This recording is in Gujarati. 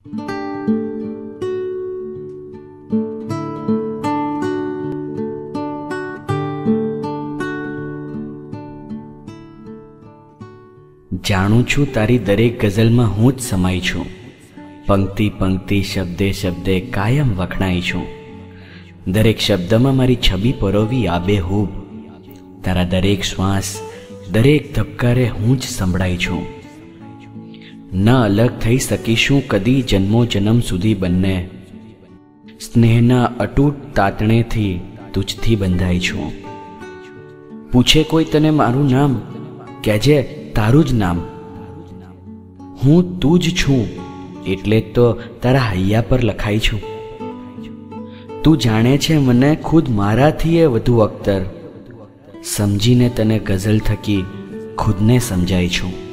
જાણું છું તારી દરેક ગઝલમાં હું જ સમાઈ છું, પંક્તિ પંક્તિ શબ્દે શબ્દે કાયમ વખણાઈ છું, દરેક શબ્દમાં મારી છબી પરોવી આબેહૂબ, તારા દરેક શ્વાસ દરેક ધબકારે હું જ સંભળાઈ છું. ન અલગ થઈ શકીશું કદી જન્મો જન્મ સુધી બંને, સ્નેહના અતૂટ તાતણેથી તુજથી બંધાઈ છું. પૂછે કોઈ તને મારું નામ, કહેજે તારું જ નામ. હું તું જ છું એટલે તો તારા હૈયા પર લખાઈ છું. તું જાણે છે મને ખુદ મારાથી એ વધુ અખ્તર, સમજીને તને ગઝલ થકી ખુદને સમજાય છું.